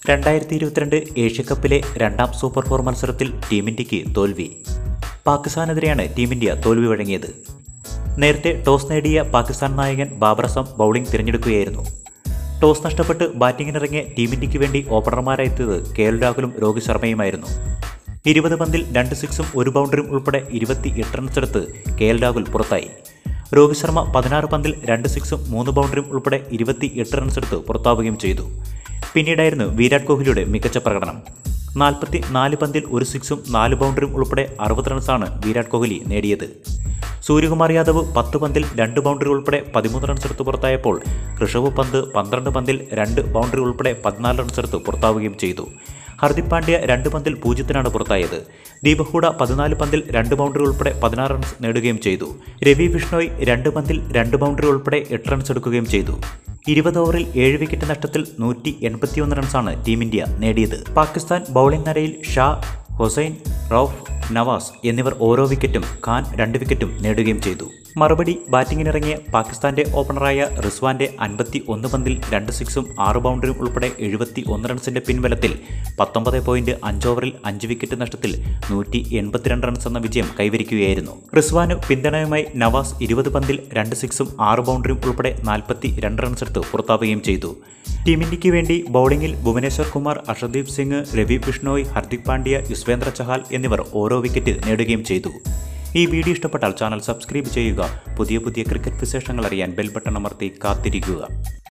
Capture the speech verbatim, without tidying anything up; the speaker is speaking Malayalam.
രണ്ടായിരത്തി ഇരുപത്തിരണ്ട് ഏഷ്യക്കപ്പിലെ രണ്ടാം സൂപ്പർ ഫോർ മത്സരത്തിൽ ടീം ഇന്ത്യക്ക് തോൽവി. പാകിസ്ഥാനെതിരെയാണ് ടീം ഇന്ത്യ തോൽവി വഴങ്ങിയത്. നേരത്തെ ടോസ് നേടിയ പാകിസ്ഥാൻ നായകൻ ബാബർ അസം ബൗളിംഗ് തിരഞ്ഞെടുക്കുകയായിരുന്നു. ടോസ് നഷ്ടപ്പെട്ട് ബാറ്റിംഗിനിറങ്ങിയ ടീം ഇന്ത്യക്ക് വേണ്ടി ഓപ്പണർമാരെത്തിയത് കെ എൽ രാഹുലും രോഹിത് ശർമ്മയുമായിരുന്നു. ഇരുപത് പന്തിൽ രണ്ട് സിക്സും ഒരു ബൗണ്ടറിയും ഉൾപ്പെടെ ഇരുപത്തി എട്ട് റൺസെടുത്ത് കെ എൽ രാഹുൽ പുറത്തായി. രോഹിത് ശർമ്മ പതിനാറ് പന്തിൽ രണ്ട് സിക്സും മൂന്ന് ബൗണ്ടറിയും ഉൾപ്പെടെ ഇരുപത്തി എട്ട് റൺസെടുത്ത് പുറത്താവുകയും ചെയ്തു. പിന്നീടായിരുന്നു വിരാട് കോഹ്ലിയുടെ മികച്ച പ്രകടനം. നാൽപ്പത്തി നാല് പന്തിൽ ഒരു സിക്സും നാല് ബൗണ്ടറിയും ഉൾപ്പെടെ അറുപത് റൺസാണ് വിരാട് കോഹ്ലി നേടിയത്. സൂര്യകുമാർ യാദവ് പത്ത് പന്തിൽ രണ്ട് ബൗണ്ടറി ഉൾപ്പെടെ പതിമൂന്ന് റൺസെടുത്ത് പുറത്തായപ്പോൾ ഋഷഭ് പന്ത് പന്ത്രണ്ട് പന്തിൽ രണ്ട് ബൗണ്ടറി ഉൾപ്പെടെ പതിനാല് റൺസെടുത്ത് പുറത്താവുകയും ചെയ്തു. ഹർദിക് പാണ്ഡ്യ രണ്ട് പന്തിൽ പൂജ്യത്തിനാണ് പുറത്തായത്. ദീപക് ഹൂഡ പതിനാല് പന്തിൽ രണ്ട് ബൗണ്ടറി ഉൾപ്പെടെ പതിനാറ് റൺസ് നേടുകയും ചെയ്തു. രവി ബിഷ്ണോയ് രണ്ട് പന്തിൽ രണ്ട് ബൗണ്ടറി ഉൾപ്പെടെ എട്ട് റൺസ് എടുക്കുകയും ചെയ്തു. ഇരുപത് ഓവറിൽ ഏഴ് വിക്കറ്റ് നഷ്ടത്തിൽ നൂറ്റി എൺപത്തിയൊന്ന് റൺസാണ് ടീം ഇന്ത്യ നേടിയത്. പാകിസ്ഥാൻ ബൗളിംഗ് നിരയിൽ ഷാ, ഹുസൈൻ, റൌഫ്, നവാസ് എന്നിവർ ഓരോ വിക്കറ്റും, ഖാൻ രണ്ട് വിക്കറ്റും നേടുകയും ചെയ്തു. മറുപടി ബാറ്റിംഗിനിറങ്ങിയ പാകിസ്ഥാന്റെ ഓപ്പണറായ റിസ്വാന്റെ അൻപത്തി ഒന്ന് പന്തിൽ രണ്ട് സിക്സും ആറ് ബൗണ്ടറിയും ഉൾപ്പെടെ എഴുപത്തി ഒന്ന് റൺസിന്റെ പിൻബലത്തിൽ പത്തൊമ്പത് പോയിന്റ് അഞ്ച് ഓവറിൽ അഞ്ച് വിക്കറ്റ് നഷ്ടത്തിൽ നൂറ്റി എൺപത്തിരണ്ട് റൺസ് എന്ന വിജയം കൈവരിക്കുകയായിരുന്നു. റിസ്വാന് പിന്തുണയുമായി നവാസ് ഇരുപത് പന്തിൽ രണ്ട് സിക്സും ആറ് ബൗണ്ടറിയും ഉൾപ്പെടെ നാൽപ്പത്തി രണ്ട് റൺസെടുത്ത് പുറത്താവുകയും ചെയ്തു. ടീം ഇന്ത്യക്ക് വേണ്ടി ബൗളിംഗിൽ ഭുവനേശ്വർ കുമാർ, അർഷദീപ് സിംഗ്, രവി ബിഷ്ണോയ്, ഹർദിക് പാണ്ഡ്യ, യുസ്വേന്ദ്ര ചഹാൽ എന്നിവർ ഓരോ വിക്കറ്റ് നേടുകയും ചെയ്തു. ഈ വീഡിയോ ഇഷ്ടപ്പെട്ടാൽ ചാനൽ സബ്സ്ക്രൈബ് ചെയ്യുക. പുതിയ പുതിയ ക്രിക്കറ്റ് വിശേഷങ്ങൾ അറിയാൻ ബെൽ ബട്ടൺ അമർത്തി കാത്തിരിക്കുക.